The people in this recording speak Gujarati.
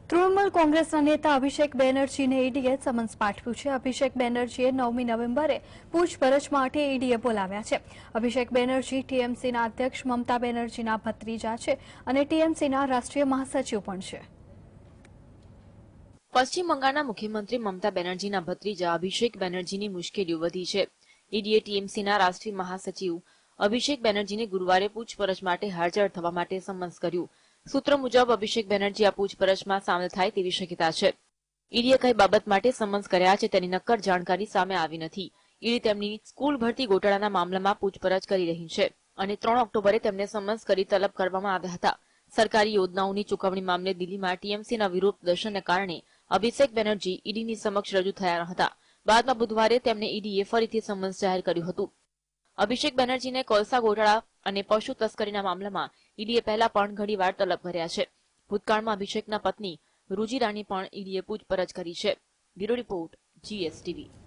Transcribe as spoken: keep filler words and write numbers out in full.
તૃણમૂલ કોંગ્રેસના નેતા અભિષેક બેનર્જીને ઈડીએ સમન્સ પાઠવ્યું છે. અભિષેક બેનર્જીએ નવમી નવેમ્બરે પૂછપરછ માટે ઈડીએ બોલાવ્યા છે. અભિષેક બેનર્જી ટીએમસીના અધ્યક્ષ મમતા બેનર્જીના ભત્રીજા છે અને ટીએમસીના રાષ્ટ્રીય મહાસચિવ પણ છે. પશ્ચિમ બંગાળના મુખ્યમંત્રી મમતા બેનર્જીના ભત્રીજા અભિષેક બેનર્જીની મુશ્કેલીઓ વધી છે. ઈડીએ ટીએમસીના રાષ્ટ્રીય મહાસચિવ અભિષેક બેનર્જીને ગુરુવારે પૂછપરછ માટે હાજર થવા માટે સમન્સ કર્યું. સૂત્રો મુજબ અભિષેક બેનર્જી આ પૂછપરછમાં સામેલ થાય તેવી શક્યતા છે. ઈડીએ કઈ બાબત માટે સમન્સ કર્યા છે તેની નક્કર જાણકારી સામે આવી નથી. ઈડી તેમની સ્કૂલ ભરતી ગોટાળાના મામલામાં પૂછપરછ કરી રહી છે અને ત્રણ ઓક્ટોબરે તેમને સમન્સ કરી તલબ કરવામાં આવ્યા હતા. સરકારી યોજનાઓની ચૂકવણી મામલે દિલ્હીમાં ટીએમસીના વિરોધ પ્રદર્શનને કારણે અભિષેક બેનર્જી ઈડીની સમક્ષ રજૂ થયા હતા. બાદમાં બુધવારે તેમને ઈડીએ ફરીથી સમન્સ જાહેર કર્યું હતું. અભિષેક બેનર્જીને કોલસા ગોટાળા અને પશુ તસ્કરીના મામલામાં ઈડીએ પહેલા પણ ઘણીવાર તલબ કર્યા છે. ભૂતકાળમાં અભિષેકના પત્ની રુજીરાની પણ ઈડીએ પૂછપરછ કરી છે. Bureau report GSTV.